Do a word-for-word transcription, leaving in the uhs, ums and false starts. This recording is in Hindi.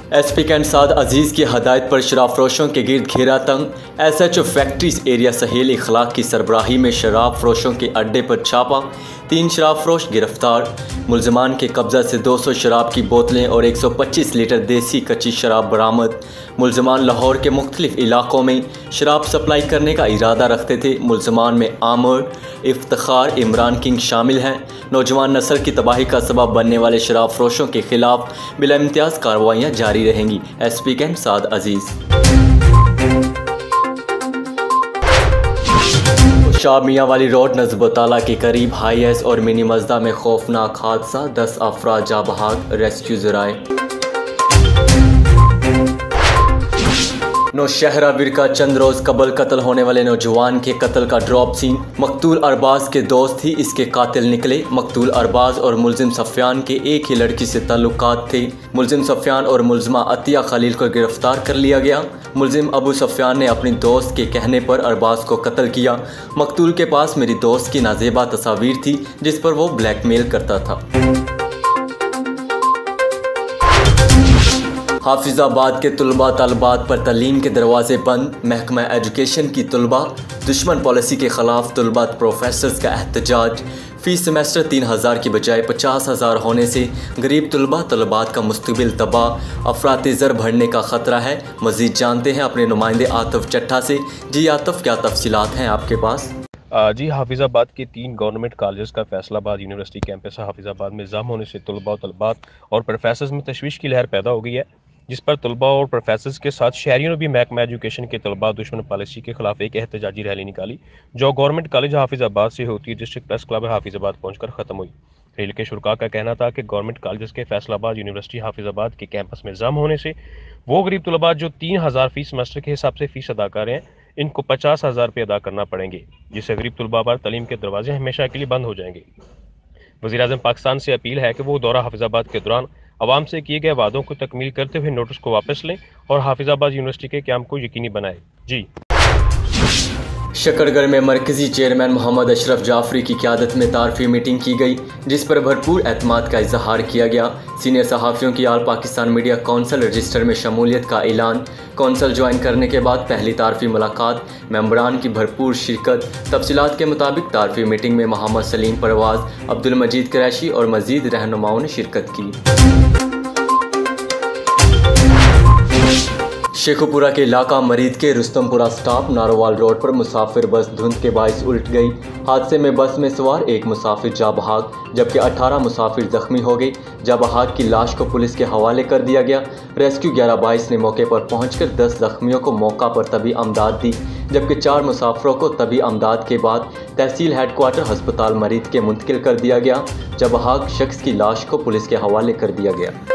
S P cantt Saad Aziz की हदायत पर शराब फरोशों के गिर्द घेरा तंग। S H O factories area Sahel Ikhlaq की सरबराही में शराब फरोशों के अड्डे पर छापा। तीन शराब फरोश गिरफ्तार। मुलजमान के कब्जा से दो सौ शराब की बोतलें और एक सौ पच्चीस लीटर देसी कच्ची शराब बरामद। मुलजमान लाहौर के मुख्तलिफ इलाकों में शराब सप्लाई करने का इरादा रखते थे। मुलजमान में आमर, इफ्तिखार, इमरान किंग शामिल हैं। नौजवान नस्ल की तबाही का सबब बनने वाले शराब फरोशों के खिलाफ बिला इम्तियाज कार्रवाइयाँ जारी रहेंगी। S P cantt Saad Aziz. Shah Mian वाली रोड नज़बताला के करीब हाई एस और मिनी मजदा में खौफनाक हादसा, दस अफराद जा बहाक, रेस्क्यू ज़राए। नौशहरा विरका चंद रोज़ कबल कत्ल होने वाले नौजवान के कत्ल का ड्रॉप सीन। मकतूल अरबाज के दोस्त ही इसके कातिल निकले। मकतूल अरबाज और मुलजिम सफ़ियान के एक ही लड़की से ताल्लुकात थे। मुलजिम सफ़ियान और मुलजमा अतिया खलील को गिरफ्तार कर लिया गया। मुलजिम अबू सफ़ियान ने अपनी दोस्त के कहने पर अरबाज को कत्ल किया। मकतूल के पास मेरी दोस्त की नाजेबा तस्वीर थी जिस पर वो ब्लैकमेल करता था। हाफिजाबाद के तुलबा तलबात पर तालीम के दरवाजे बंद। महकमा एजुकेशन की तुलबा दुश्मन पॉलिसी के खिलाफ तुलबा प्रोफेसर्स का एहतजाज। फी सेमेस्टर तीन हज़ार की बजाय पचास हज़ार होने से गरीब तुलबा तलबात का मुस्तकबिल तबाह। अफराती ज़र बढ़ने का ख़तरा है। मज़ीद जानते हैं अपने नुमाइंदे आतिफ चट्ठा से। जी आतिफ, क्या तफसीलात हैं आपके पास? जी, हाफिज़ाबाद के तीन गवर्नमेंट कॉलेज का फैसलाबाद यूनिवर्सिटी कैंपस हाफिज़ाबाद में जाम होने से तुलबा तलबात और प्रोफेसर्स में तशवीश की लहर पैदा हो गई है, जिस पर तुलबा और प्रोफेसर्स के साथ शहरियों ने भी महकमा एजुकेशन के तलबा दुश्मन पॉलिसी के खिलाफ एक एहतजाजी रैली निकाली, जो गवर्नमेंट कॉलेज हाफिज़ाबाद से होती डिस्ट्रिक्ट प्रेस क्लब हाफिज़ाबाद पहुंचकर ख़त्म हुई। रैली के शुरका का कहना था कि गवर्नमेंट कॉलेज के फैसलाबाद यूनिवर्सिटी हाफिज़ाबाद के कैंपस में जाम होने से वो गरीब तलबा जो तीन हज़ार फीस सेमेस्टर के हिसाब से फ़ीस अदा कर रहे हैं, इनको पचास हज़ार रुपये अदा करना पड़ेंगे, जिससे गरीब तलबा पर तालीम के दरवाजे हमेशा के लिए बंद हो जाएंगे। वज़ीर आज़म पाकिस्तान से अपील है कि वो दौरा हाफिज़ाबाद के दौरान अवाम से किए गए वादों को तकमील करते हुए नोटिस को वापस लें और हाफिज़ाबाद यूनिवर्सिटी के क़याम को यकीनी बनाएं। जी। शकरगढ़ में मरकज़ी चेयरमैन मोहम्मद अशरफ जाफरी की क़यादत में तारफ़ी मीटिंग की गई, जिस पर भरपूर एतमाद का इजहार किया गया। सीनियर सहाफ़ियों की all Pakistan media council register में शमूलियत का ऐलान। कौंसल ज्वाइन करने के बाद पहली तारफ़ी मुलाकात, मेंबरान की भरपूर शिरकत। तफसीलात के मुताबिक तारफ़ी मीटिंग में मोहम्मद सलीम परवाज़, अब्दुल मजीद क़ुरैशी और मज़ीद रहनुमाओं ने शिरकत की। शेखुपुरा के इलाका मरीद के रुस्तमपुरा स्टॉप नारोवाल रोड पर मुसाफिर बस धुंध के बाइस उल्ट गई। हादसे में बस में सवार एक मुसाफिर जा बहाक जबकि अठारह मुसाफिर जख्मी हो गए। जा बहाक की लाश को पुलिस के हवाले कर दिया गया। रेस्क्यू ग्यारह बाईस ने मौके पर पहुंचकर दस जख्मियों को मौका पर तभी अमदाद दी, जबकि चार मुसाफिरों को तभी अमदाद के बाद तहसील हेडक्वार्टर अस्पताल मरीद के मुंतकिल कर दिया गया। जा बहाक शख्स की लाश को पुलिस के हवाले कर दिया गया।